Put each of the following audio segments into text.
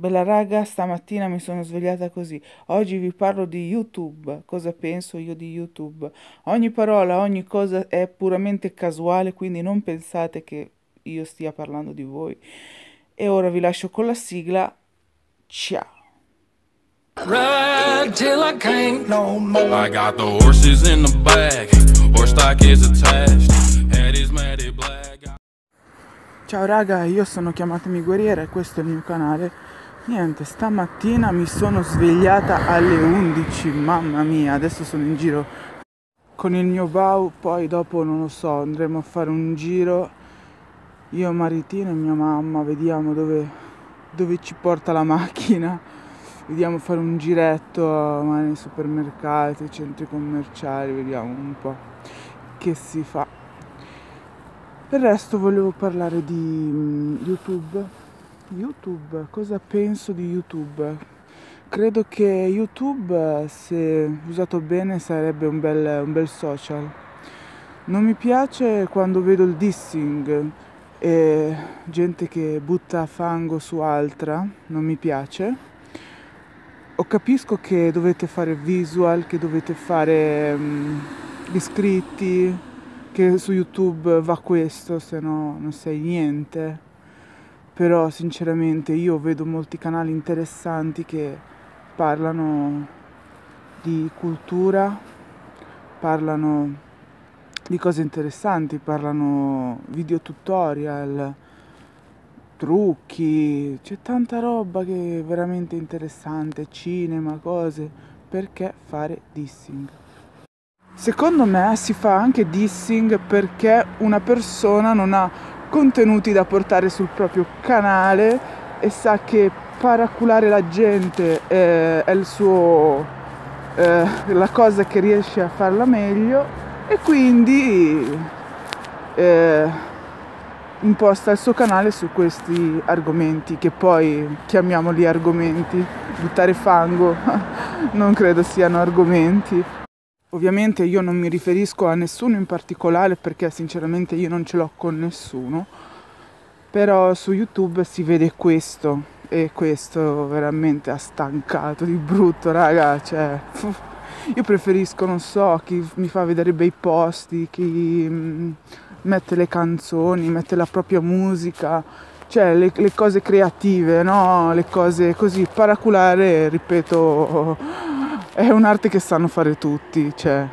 Bella raga, stamattina mi sono svegliata così. Oggi vi parlo di YouTube. Cosa penso io di YouTube? Ogni parola, ogni cosa è puramente casuale, quindi non pensate che io stia parlando di voi. E ora vi lascio con la sigla. Ciao. Ride till I can't no more. I got the horses in the back, horse stock is attached. Head is matted black. Ciao raga, io sono Chiamatemi Guerriera e questo è il mio canale. Niente, stamattina mi sono svegliata alle 11, mamma mia, adesso sono in giro con il mio Bau, poi dopo non lo so, andremo a fare un giro, io, Maritina e mia mamma, vediamo dove ci porta la macchina, vediamo fare un giretto magari nei supermercati, centri commerciali, vediamo un po' che si fa. Per il resto volevo parlare di YouTube. YouTube, cosa penso di YouTube? Credo che YouTube, se usato bene, sarebbe un bel social. Non mi piace quando vedo il dissing e gente che butta fango su altra, non mi piace. Capisco che dovete fare visual, che dovete fare iscritti, che su YouTube va questo, se no non sei niente. Però sinceramente io vedo molti canali interessanti che parlano di cultura, parlano di cose interessanti, parlano video tutorial, trucchi, c'è tanta roba che è veramente interessante, cinema, cose, perché fare dissing? Secondo me si fa anche dissing perché una persona non ha contenuti da portare sul proprio canale e sa che paraculare la gente è il suo, la cosa che riesce a farla meglio e quindi imposta il suo canale su questi argomenti che poi chiamiamoli argomenti, buttare fango non credo siano argomenti. Ovviamente io non mi riferisco a nessuno in particolare perché sinceramente io non ce l'ho con nessuno, però su YouTube si vede questo e questo veramente ha stancato di brutto, raga, cioè io preferisco, non so, chi mi fa vedere bei posti, chi mette le canzoni, mette la propria musica, cioè le cose creative, no? Le cose così, paraculare, ripeto, è un'arte che sanno fare tutti, cioè.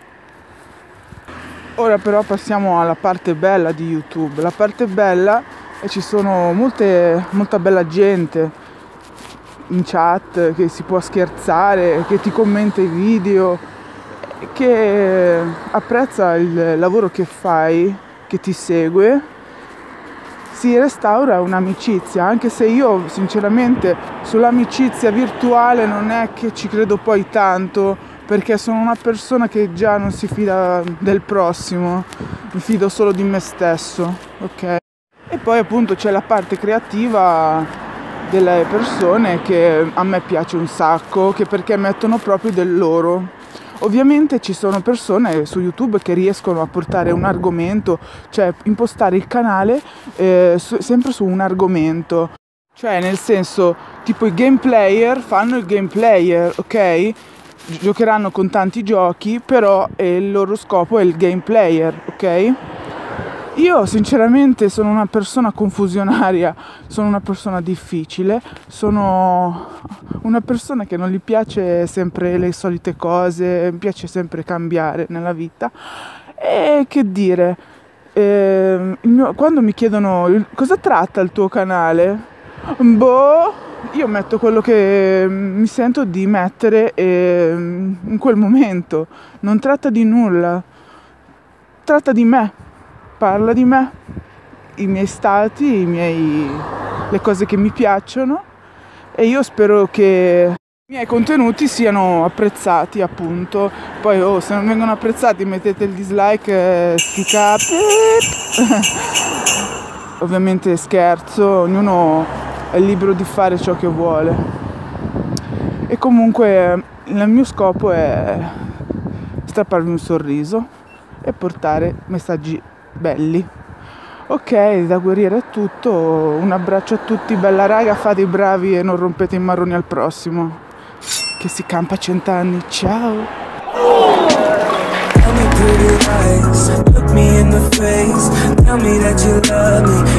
Ora però passiamo alla parte bella di YouTube. La parte bella è ci sono molta bella gente in chat che si può scherzare, che ti commenta i video, che apprezza il lavoro che fai, che ti segue. Si restaura un'amicizia, anche se io sinceramente sull'amicizia virtuale non è che ci credo poi tanto, perché sono una persona che già non si fida del prossimo, mi fido solo di me stesso, ok? E poi appunto c'è la parte creativa delle persone che a me piace un sacco, che perché mettono proprio del loro. Ovviamente ci sono persone su YouTube che riescono a portare un argomento, cioè impostare il canale sempre su un argomento. Cioè nel senso, tipo i game player fanno il game player, ok? Giocheranno con tanti giochi, però il loro scopo è il game player, ok? Io sinceramente sono una persona confusionaria, sono una persona difficile, sono una persona che non gli piace sempre le solite cose, mi piace sempre cambiare nella vita. E che dire, quando mi chiedono cosa tratta il tuo canale, boh, io metto quello che mi sento di mettere in quel momento, non tratta di nulla, tratta di me. Parla di me, i miei stati, le cose che mi piacciono e io spero che i miei contenuti siano apprezzati, appunto. Poi se non vengono apprezzati mettete il dislike, sti capi. Ovviamente scherzo, ognuno è libero di fare ciò che vuole. E comunque il mio scopo è strapparvi un sorriso e portare messaggi belli. Ok, da Guerriera è tutto, un abbraccio a tutti, bella raga, fate i bravi e non rompete i marroni al prossimo, che si campa 100 anni, ciao! Tell me pretty lies, look me in the face, tell me that you love me,